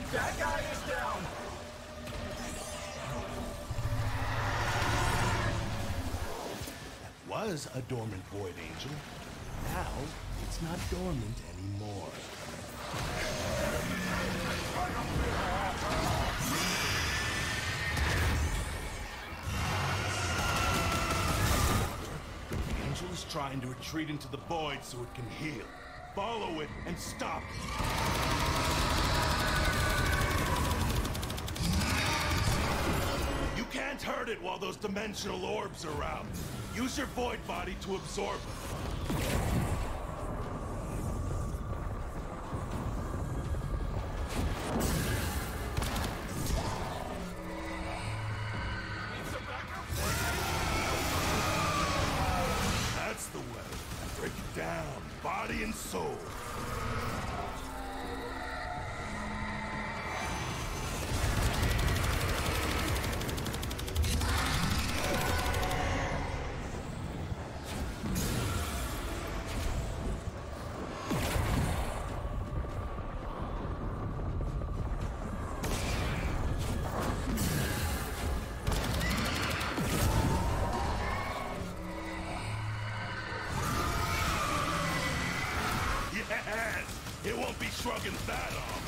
That guy is down! That was a dormant Void Angel. Now, it's not dormant anymore. The Angel is trying to retreat into the Void so it can heal. Follow it and stop it. You can't hurt it while those dimensional orbs are out. Use your Void body to absorb them. That's the way. Break it down, body and soul. Yes! It won't be shrugging that off!